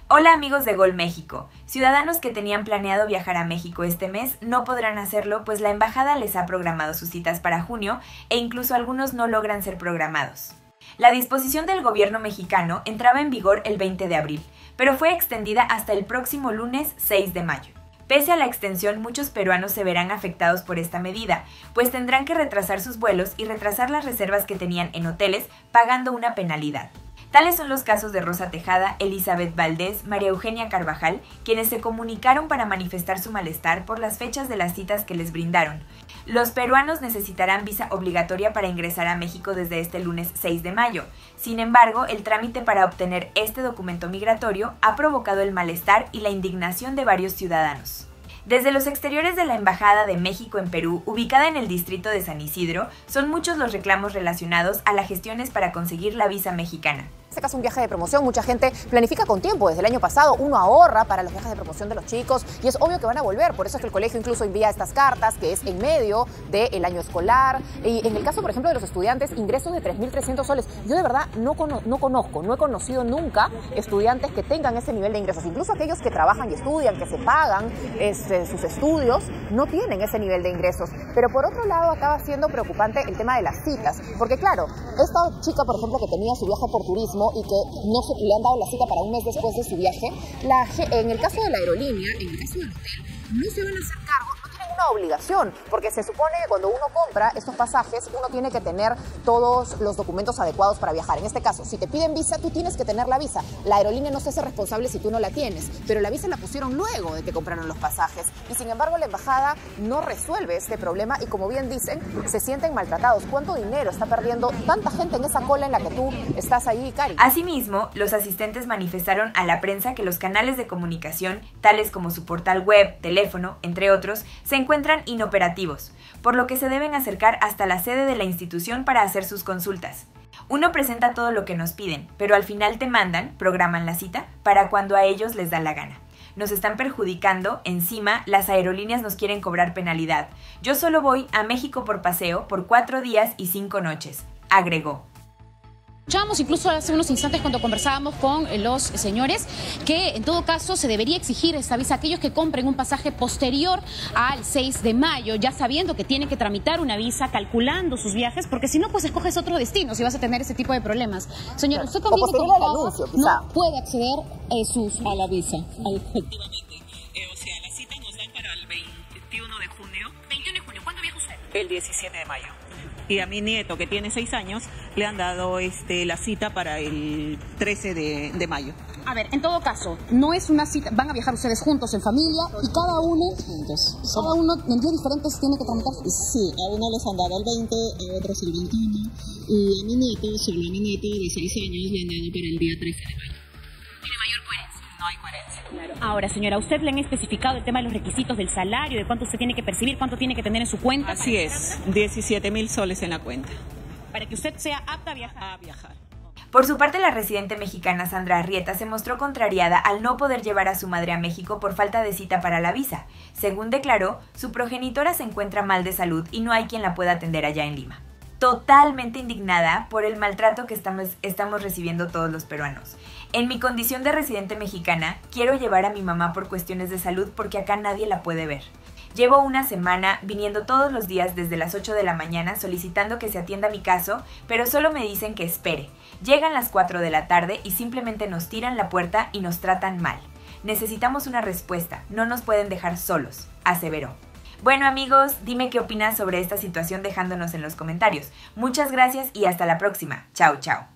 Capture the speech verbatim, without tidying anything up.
Hola amigos de Gol México. Ciudadanos que tenían planeado viajar a México este mes no podrán hacerlo, pues la embajada les ha programado sus citas para junio e incluso algunos no logran ser programados. La disposición del gobierno mexicano entraba en vigor el veinte de abril, pero fue extendida hasta el próximo lunes seis de mayo. Pese a la extensión, muchos peruanos se verán afectados por esta medida, pues tendrán que retrasar sus vuelos y retrasar las reservas que tenían en hoteles, pagando una penalidad. Tales son los casos de Rosa Tejada, Elizabeth Valdés, María Eugenia Carvajal, quienes se comunicaron para manifestar su malestar por las fechas de las citas que les brindaron. Los peruanos necesitarán visa obligatoria para ingresar a México desde este lunes seis de mayo. Sin embargo, el trámite para obtener este documento migratorio ha provocado el malestar y la indignación de varios ciudadanos. Desde los exteriores de la Embajada de México en Perú, ubicada en el distrito de San Isidro, son muchos los reclamos relacionados a las gestiones para conseguir la visa mexicana. En este caso un viaje de promoción, mucha gente planifica con tiempo, desde el año pasado uno ahorra para los viajes de promoción de los chicos y es obvio que van a volver, por eso es que el colegio incluso envía estas cartas que es en medio del año escolar y en el caso por ejemplo de los estudiantes ingresos de tres mil trescientos soles, yo de verdad no, cono no conozco, no he conocido nunca estudiantes que tengan ese nivel de ingresos, incluso aquellos que trabajan y estudian, que se pagan este, sus estudios, no tienen ese nivel de ingresos, pero por otro lado acaba siendo preocupante el tema de las citas, porque claro, esta chica por ejemplo que tenía su viaje por turismo y que no se, le han dado la cita para un mes después de su viaje, la, en el caso de la aerolínea, en el caso del hotel, no se van a hacer cargo, no tienen una obligación, porque se supone que cuando uno compra estos pasajes, uno tiene que tener todos los documentos adecuados para viajar. En este caso, si te piden visa, tú tienes que tener la visa. La aerolínea no se hace responsable si tú no la tienes, pero la visa la pusieron luego de que compraron los pasajes. Y sin embargo, la embajada no resuelve este problema y como bien dicen, se sienten maltratados. ¿Cuánto dinero está perdiendo tanta gente en esa cola en la que tú estás ahí, Cari? Asimismo, los asistentes manifestaron a la prensa que los canales de comunicación, tales como su portal web, teléfono, entre otros, se encuentran inoperativos, por lo que se deben acercar hasta la sede de la institución para hacer sus consultas. Uno presenta todo lo que nos piden, pero al final te mandan, programan la cita, para cuando a ellos les da la gana. Nos están perjudicando, encima las aerolíneas nos quieren cobrar penalidad. Yo solo voy a México por paseo por cuatro días y cinco noches, agregó. Escuchábamos incluso hace unos instantes cuando conversábamos con los señores que en todo caso se debería exigir esta visa a aquellos que compren un pasaje posterior al seis de mayo, ya sabiendo que tienen que tramitar una visa, calculando sus viajes, porque si no, pues escoges otro destino si vas a tener ese tipo de problemas. Señor, usted también no puede acceder eh, sus, a la visa. Efectivamente. Eh, o sea, la cita nos dan para el veintiuno de junio. veintiuno de junio, ¿cuándo viaja usted? El diecisiete de mayo. Y a mi nieto, que tiene seis años, le han dado este, la cita para el trece de, de mayo. A ver, en todo caso, no es una cita, van a viajar ustedes juntos en familia y cada uno, juntos. Cada uno en días diferentes tiene que tramitar. Sí, a uno les han dado el veinte, a otros el veintiuno. Y a mi nieto, solo a mi nieto de seis años, le han dado para el día trece de mayo. ¿Tiene mayor coherencia? No hay coherencia, claro. Ahora, señora, ¿usted le han especificado el tema de los requisitos del salario, de cuánto usted tiene que percibir, cuánto tiene que tener en su cuenta? Así es, diecisiete mil soles en la cuenta. Para que usted sea apta a viajar. A viajar. Por su parte, la residente mexicana Sandra Arrieta se mostró contrariada al no poder llevar a su madre a México por falta de cita para la visa. Según declaró, su progenitora se encuentra mal de salud y no hay quien la pueda atender allá en Lima. Totalmente indignada por el maltrato que estamos, estamos recibiendo todos los peruanos. En mi condición de residente mexicana, quiero llevar a mi mamá por cuestiones de salud porque acá nadie la puede ver. Llevo una semana viniendo todos los días desde las ocho de la mañana solicitando que se atienda mi caso, pero solo me dicen que espere. Llegan las cuatro de la tarde y simplemente nos tiran la puerta y nos tratan mal. Necesitamos una respuesta, no nos pueden dejar solos, aseveró. Bueno amigos, dime qué opinas sobre esta situación dejándonos en los comentarios. Muchas gracias y hasta la próxima. Chao, chao.